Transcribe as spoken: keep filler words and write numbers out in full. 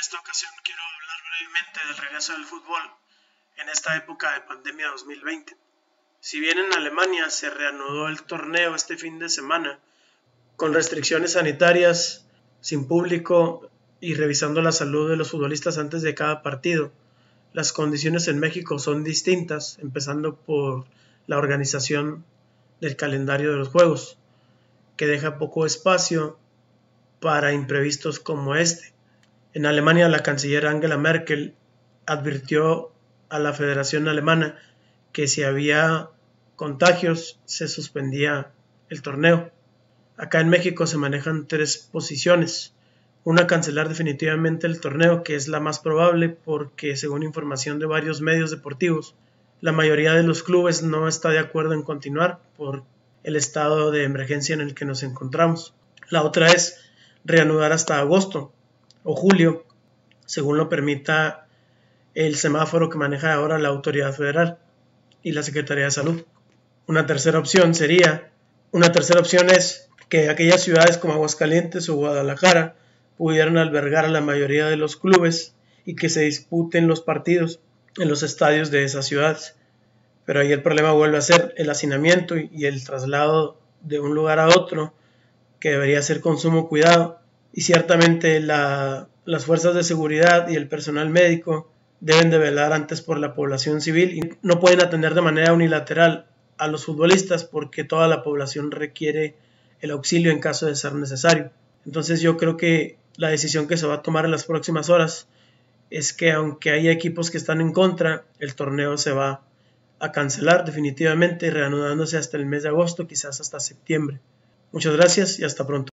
esta ocasión quiero hablar brevemente del regreso del fútbol en esta época de pandemia dos mil veinte. Si bien en Alemania se reanudó el torneo este fin de semana, con restricciones sanitarias, sin público y revisando la salud de los futbolistas antes de cada partido, las condiciones en México son distintas, empezando por la organización del calendario de los juegos, que deja poco espacio para imprevistos como este. En Alemania, la canciller Angela Merkel advirtió a la Federación Alemana que si había contagios se suspendía el torneo. Acá en México se manejan tres posiciones. Una, cancelar definitivamente el torneo, que es la más probable porque, según información de varios medios deportivos, la mayoría de los clubes no está de acuerdo en continuar por el estado de emergencia en el que nos encontramos. La otra es reanudar hasta agosto o julio, según lo permita el semáforo que maneja ahora la autoridad federal y la Secretaría de Salud. Una tercera opción sería, una tercera opción es que aquellas ciudades como Aguascalientes o Guadalajara pudieran albergar a la mayoría de los clubes y que se disputen los partidos en los estadios de esas ciudades. Pero ahí el problema vuelve a ser el hacinamiento y el traslado de un lugar a otro, que debería ser con sumo cuidado. Y ciertamente la, las fuerzas de seguridad y el personal médico deben de velar antes por la población civil y no pueden atender de manera unilateral a los futbolistas porque toda la población requiere el auxilio en caso de ser necesario. Entonces yo creo que la decisión que se va a tomar en las próximas horas es que, aunque haya equipos que están en contra, el torneo se va a cancelar definitivamente, reanudándose hasta el mes de agosto, quizás hasta septiembre. Muchas gracias y hasta pronto.